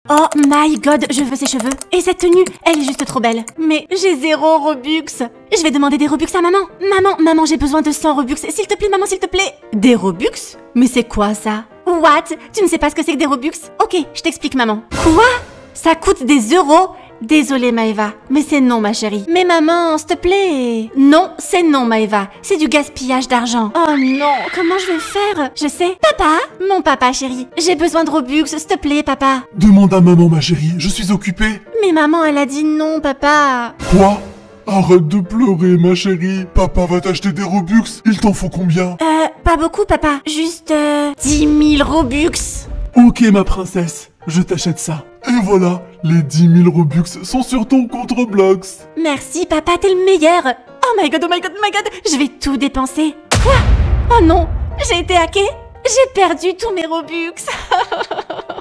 Oh my god, je veux ses cheveux. Et cette tenue, elle est juste trop belle. Mais j'ai 0 Robux. Je vais demander des Robux à maman. Maman, j'ai besoin de 100 Robux. S'il te plaît, maman, s'il te plaît. Des Robux? Mais c'est quoi ça? What? Tu ne sais pas ce que c'est que des Robux? Ok, je t'explique, maman. Quoi? Ça coûte des euros? Désolée Maëva, mais c'est non ma chérie. Mais maman, s'il te plaît. Non, c'est non Maëva, c'est du gaspillage d'argent. Oh non, comment je vais faire? Je sais. Papa? Mon papa chérie, j'ai besoin de Robux, s'il te plaît papa. Demande à maman ma chérie, je suis occupé. Mais maman elle a dit non papa. Quoi? Arrête de pleurer ma chérie, papa va t'acheter des Robux, il t'en faut combien? Pas beaucoup papa, juste 10 000 Robux. Ok ma princesse, je t'achète ça. Et voilà, les 10 000 Robux sont sur ton compte Roblox. Merci papa, t'es le meilleur. Oh my god, je vais tout dépenser. Quoi? Oh non, j'ai été hackée. J'ai perdu tous mes Robux.